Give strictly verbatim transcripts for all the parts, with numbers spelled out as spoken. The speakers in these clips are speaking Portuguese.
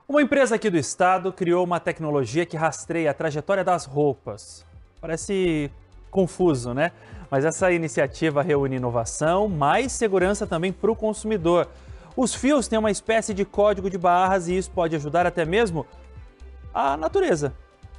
Uma empresa aqui do estado criou uma tecnologia que rastreia a trajetória das roupas. Parece confuso, né? Mas essa iniciativa reúne inovação, mais segurança também para o consumidor. Os fios têm uma espécie de código de barras e isso pode ajudar até mesmo a natureza.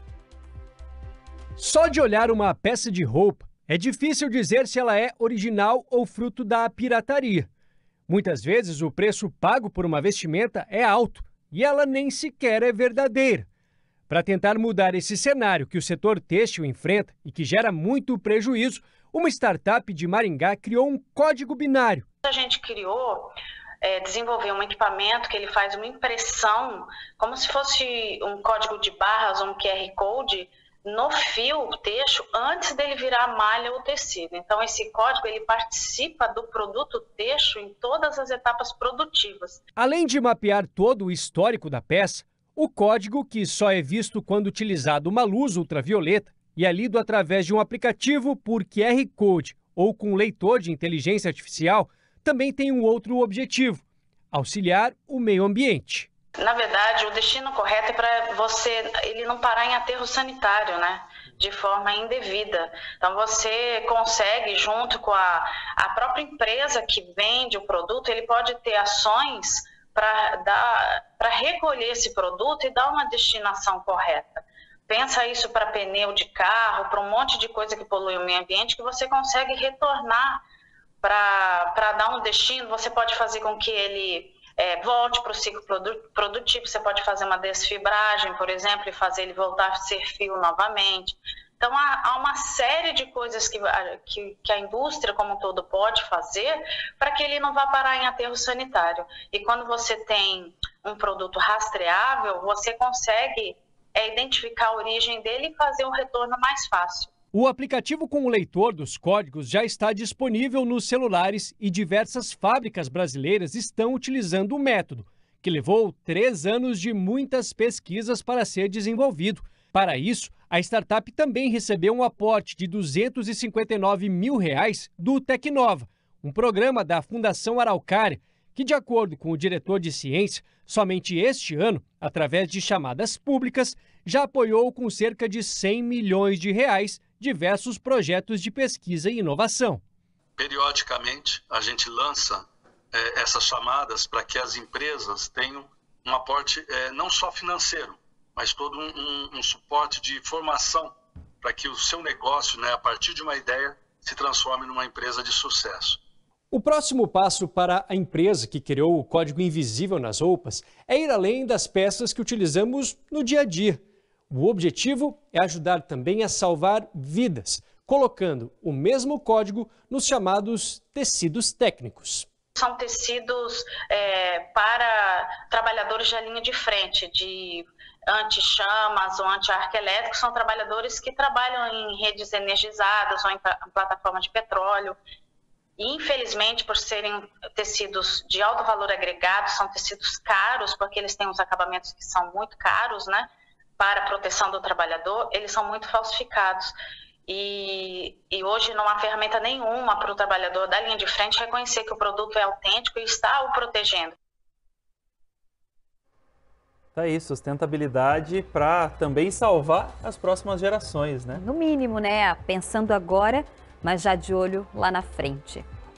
Só de olhar uma peça de roupa, é difícil dizer se ela é original ou fruto da pirataria. Muitas vezes o preço pago por uma vestimenta é alto e ela nem sequer é verdadeira. Para tentar mudar esse cenário que o setor têxtil enfrenta e que gera muito prejuízo, uma startup de Maringá criou um código binário. A gente criou, é, desenvolveu um equipamento que ele faz uma impressão, como se fosse um código de barras, um Q R Code, no fio têxtil antes dele virar malha ou tecido. Então esse código ele participa do produto têxtil em todas as etapas produtivas. Além de mapear todo o histórico da peça, o código, que só é visto quando utilizado uma luz ultravioleta e é lido através de um aplicativo por Q R Code ou com leitor de inteligência artificial, também tem um outro objetivo: auxiliar o meio ambiente. Na verdade, o destino correto é para você ele não parar em aterro sanitário, né? De forma indevida. Então você consegue, junto com a, a própria empresa que vende o produto, ele pode ter ações para dar, para recolher esse produto e dar uma destinação correta. Pensa isso para pneu de carro, para um monte de coisa que polui o meio ambiente, que você consegue retornar para para dar um destino. Você pode fazer com que ele É, volte para o ciclo produtivo, você pode fazer uma desfibragem, por exemplo, e fazer ele voltar a ser fio novamente. Então, há, há uma série de coisas que, que, que a indústria como um todo pode fazer para que ele não vá parar em aterro sanitário. E quando você tem um produto rastreável, você consegue é, identificar a origem dele e fazer um retorno mais fácil. O aplicativo com o leitor dos códigos já está disponível nos celulares e diversas fábricas brasileiras estão utilizando o método, que levou três anos de muitas pesquisas para ser desenvolvido. Para isso, a startup também recebeu um aporte de duzentos e cinquenta e nove mil reais do Tecnova, um programa da Fundação Araucária, que, de acordo com o diretor de ciência, somente este ano, através de chamadas públicas, já apoiou com cerca de cem milhões de reais diversos projetos de pesquisa e inovação. Periodicamente, a gente lança é, essas chamadas para que as empresas tenham um aporte é, não só financeiro, mas todo um, um, um suporte de formação para que o seu negócio, né, a partir de uma ideia, se transforme numa empresa de sucesso. O próximo passo para a empresa que criou o código invisível nas roupas é ir além das peças que utilizamos no dia a dia. O objetivo é ajudar também a salvar vidas, colocando o mesmo código nos chamados tecidos técnicos. São tecidos é, para trabalhadores da linha de frente, de anti-chamas ou anti-arco elétrico, são trabalhadores que trabalham em redes energizadas ou em plataforma de petróleo. E, infelizmente, por serem tecidos de alto valor agregado, são tecidos caros, porque eles têm uns acabamentos que são muito caros, né? Para a proteção do trabalhador, eles são muito falsificados. E, e hoje não há ferramenta nenhuma para o trabalhador da linha de frente reconhecer que o produto é autêntico e está o protegendo. Tá aí, sustentabilidade para também salvar as próximas gerações, né? No mínimo, né? Pensando agora, mas já de olho lá na frente.